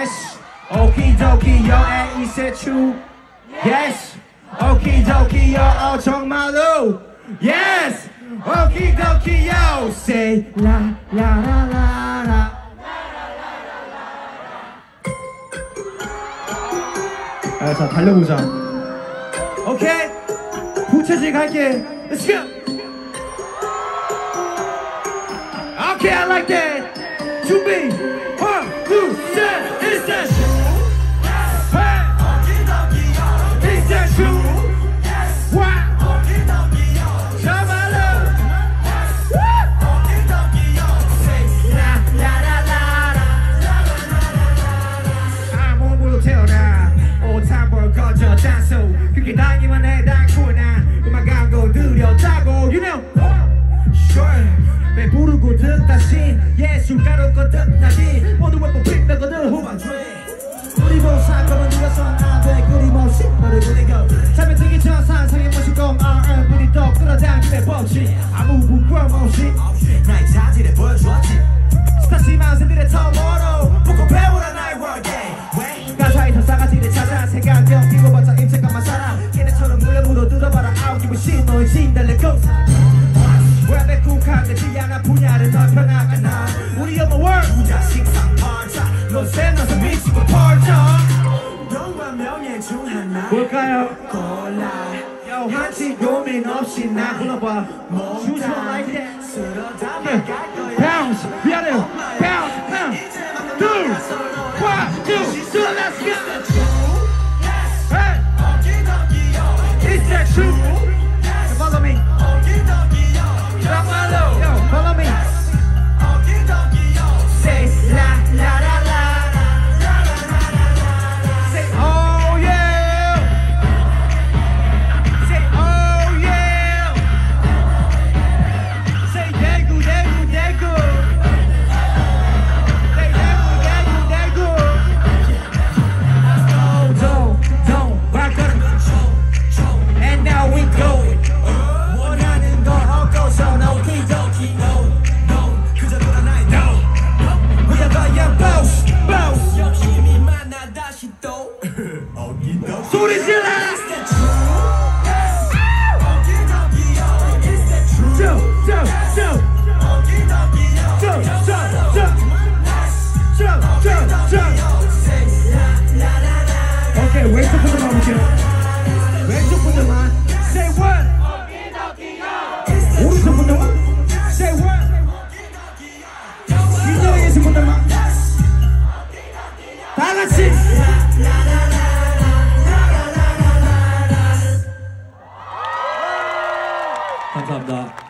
Yes. Okie dokie yo and is it true? Yes. Okie dokie yo 정말로. Yes. Okie dokie yo say la la la la la. 자 달려보자. 오케이. 부채질 갈게. Let's go. Okay, I like that. 준비. 1, 2, 3. Is that true? Hey. Is that true? Wow. 정말로. 아무도 태어나 오탄벌 거저 단소 그게 당기만 해 당구나 음악 감고 들였다고 You know. Sure. 배부르고 듣다신 예술가로 거듭나신 모두 왜 뽑힌다거든 Who I dream 우리 보고 살 거면 네가 선안돼 끊임없이 너를 보내고 잠에 들기 전 상상의 모습 공 R&B니 또 끌어당기네 뻗지 아무 부끄럼 없이 나의 자질을 보여주었지 스타시 만세들의 텀으로 보고 배우라 나의 월드 가사에서 싸가지를 찾아 생각력 끼고봤자 임색감만 살아 걔네처럼 물레무로 뜯어봐라 아우기고 신노의 진달래 고사 랩에 국한되지 않아 분야를 넓혀나가 나 우리 엄마 월 부자 식상 팔자 너새 너서 미치고 펄져 너와 명예 중 하나 뭘까요? 골라 한치 고민 없이 나 불러봐 Choose one like that 쓸어 담아 갈 거야 Bounce 미안해 Bounce 하나 둘 one two three let's go Hey Is that true? Follow me Yo, follow me. Say la la la la. Say oh yeah. Say oh yeah. Say 대구 대구 대구. Say 대구 대구 대구. Don't 발걸음. And now we go. 원하는 거 얻고서 no. 소리 질러! 오케이 왼쪽 분들만 볼게요 왼쪽 분들만 Say what? 오른쪽 분들만 Say what? 이쪽에 계신 분들만 다같이 감사합니다.